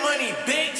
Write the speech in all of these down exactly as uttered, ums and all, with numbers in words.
money, bitch.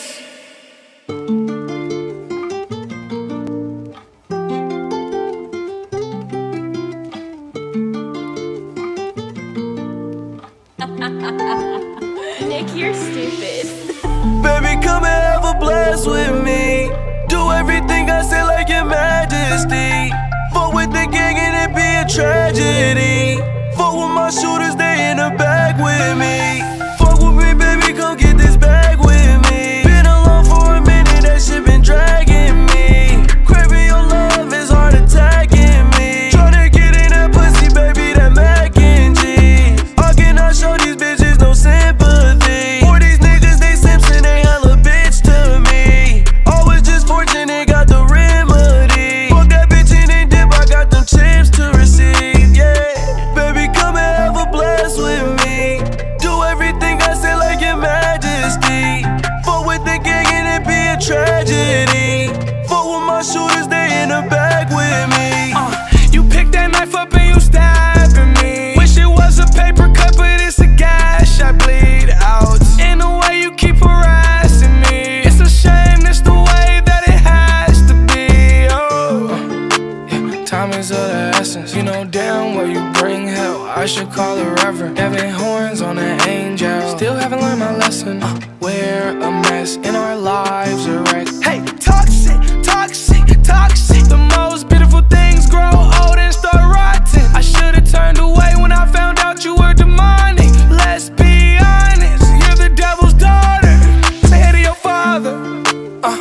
Nick, you're stupid. Baby, come and have a blast with me. Do everything I say like your majesty. Fuck with the gang and it be a tragedy. Fuck with my shooters, they in the back with me. Fuck with me, baby, come get this bag with me. Been alone for a minute, that shit been dragging me. Craving your love is heart attacking me. Tryna get in that pussy, baby, that mac and cheese. I cannot show these bitches no sympathy. For these niggas, they Simpson, they hella bitch to me. Always just fortunate, got the remedy. Fuck that bitch in and dip, I got them chips to receive, yeah. Baby, come and have a blast with me. Do everything I say like your majesty. Fuck with the gang and it be a tragedy. Fuck with my shooters, they in the back with me. Uh, you pick that knife up and you stabbing me. Wish it was a paper cut, but it's a gash. I bleed out. In the way you keep harassing me. It's a shame, it's the way that it has to be. Oh, yeah, time is of the essence. You know damn well you bring hell. I should call a reverend. Having horns on an angel. Still haven't learned my lesson. Uh, we're a mess and our lives are wrecked. Hey, toxic, toxic, toxic. The most beautiful things grow old and start rotting. I should've turned away when I found out you were demonic. Let's be honest, you're the devil's daughter. Say hey to your father. Uh,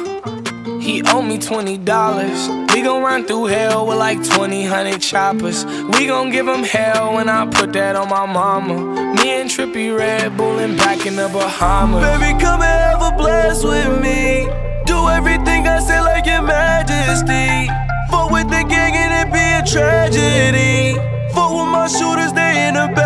he owed me twenty dollars. We gon' run through hell with like twenty hundred choppers. We gon' give him hell when I put that on my mama. Me and Trippy Red Bullin' back in the Bahamas. Baby, come and have a blast with me. Do everything I say like your majesty. Fuck with the gang and it be a tragedy. Fuck with my shooters, they in the back.